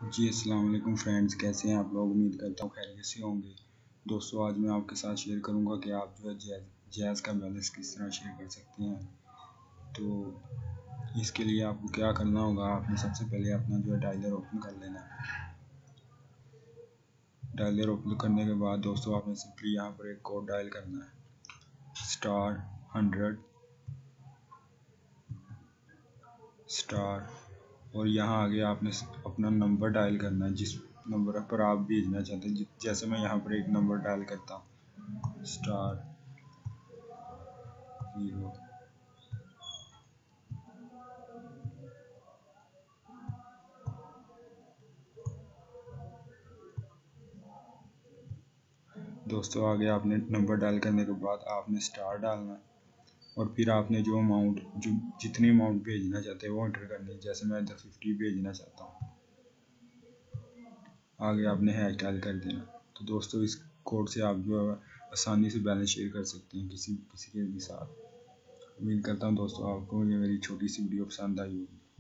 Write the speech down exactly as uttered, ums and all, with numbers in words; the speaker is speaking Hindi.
जी अस्सलाम वालेकुम फ्रेंड्स, कैसे हैं आप लोग। उम्मीद करता हूँ खैरियत से होंगे। दोस्तों, आज मैं आपके साथ शेयर करूंगा कि आप जो है जैज़ जैज़ का बैलेंस किस तरह शेयर कर सकते हैं। तो इसके लिए आपको क्या करना होगा, आपने सबसे पहले अपना जो है डायलर ओपन कर लेना है। डायलर ओपन करने के बाद दोस्तों आपने सिंपली यहाँ पर एक कोड डायल करना है, स्टार हंड्रेड स्टार, और यहाँ आगे आपने अपना नंबर डायल करना है जिस नंबर पर आप भेजना चाहते हैं। जैसे मैं यहाँ पर एक नंबर डायल करता हूँ, स्टार ज़ीरो। दोस्तों आगे आपने नंबर डायल करने के बाद आपने स्टार डालना है और फिर आपने जो अमाउंट जो जितनी अमाउंट भेजना चाहते हैं वो एंटर करनी है। जैसे मैं इधर फिफ्टी भेजना चाहता हूँ, आगे आपने हैश डायल कर देना। तो दोस्तों इस कोड से आप जो है आसानी से बैलेंस शेयर कर सकते हैं किसी किसी के भी साथ। उम्मीद करता हूँ दोस्तों आपको ये मेरी छोटी सी वीडियो पसंद आई होगी।